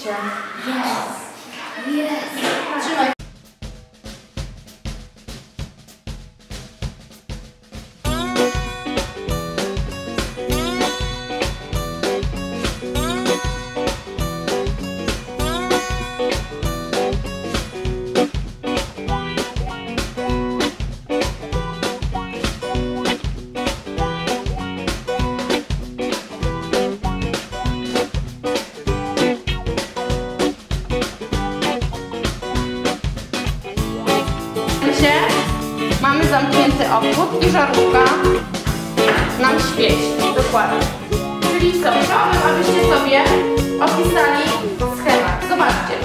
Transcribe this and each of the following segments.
Patrzcie. Jest. Trzymaj. Mamy zamknięty obwód i żarówka nam świeci. Dokładnie. Czyli co? Chciałabym, abyście sobie opisali schemat. Zobaczcie.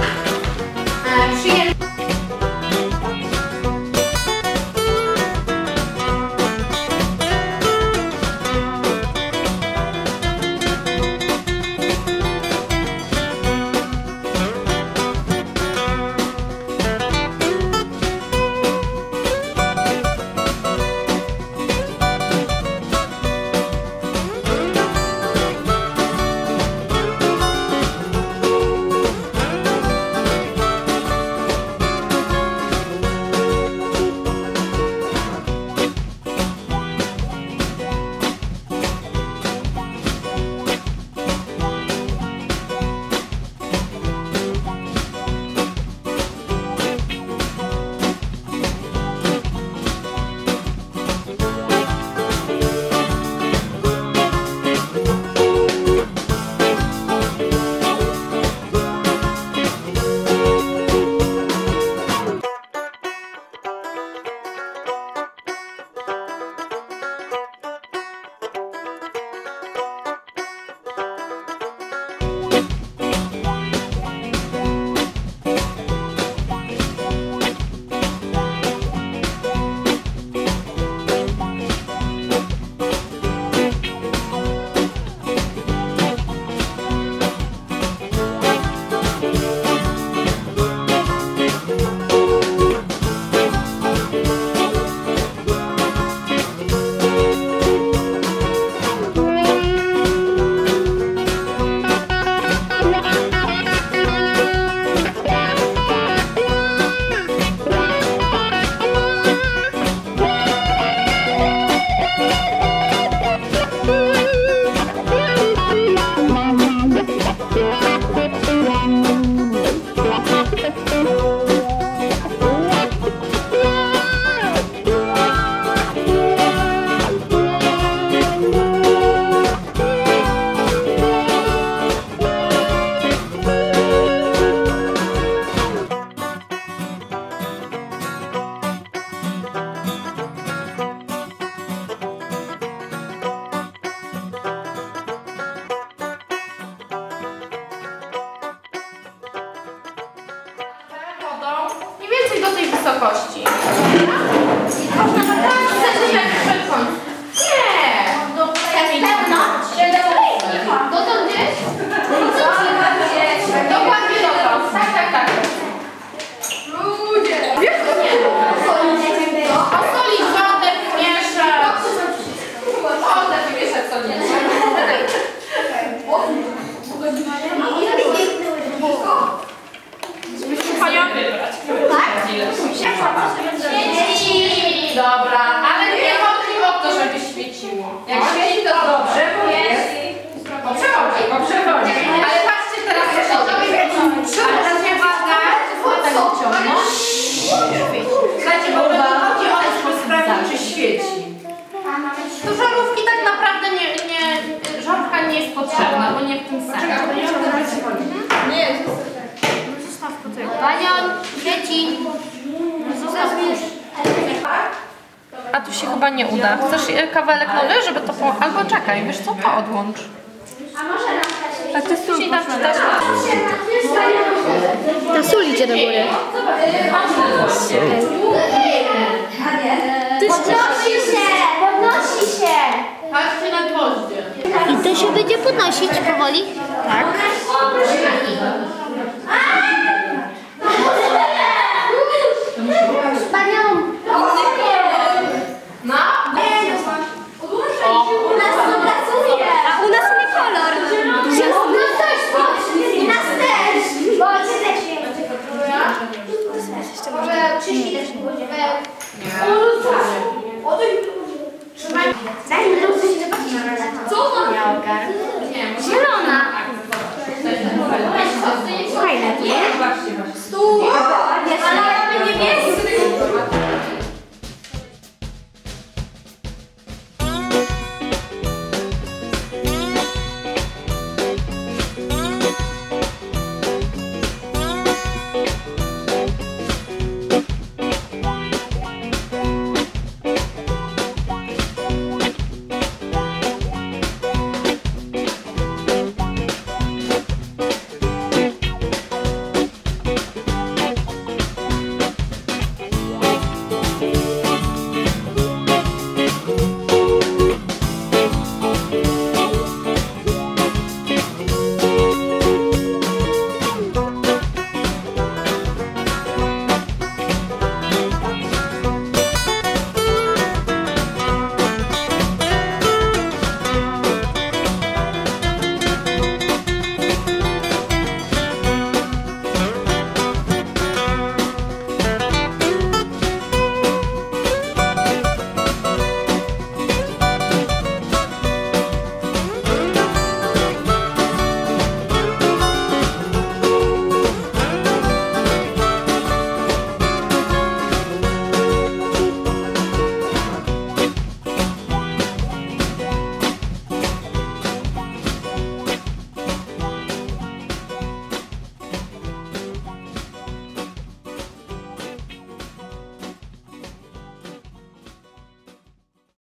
Do tej wysokości. Można tak przed końcem. Nie! Dotąd gdzieś? Dokładnie dotąd. Tak. Ludzie! Posolić wodę, wymieszać. Wodę wymieszać co nie. Dobra, ale nie chodzi o to, żeby świeciło. Jak świeci, to dobrze, bo jest. Poprzewodzi. Ale patrzcie teraz, co się dzieje. Teraz nie ważne, tego wciągnąć. Słuchajcie, bo chodzi o to, żeby sprawdzić, czy świeci. To żarówki tak naprawdę żarówka nie jest potrzebna, bo nie w tym sensie. Nie jest. Zostaw to tylko. Panion, świeci. Zostaw A tu się chyba nie uda. Chcesz kawałek nowy, żeby to Albo czekaj, wiesz co, to odłącz. A może nam tak, to jest później tam czytać. Ta sól idzie do góry. Podnosi się. Patrzcie na gwoździe. I to się będzie podnosić powoli? Tak.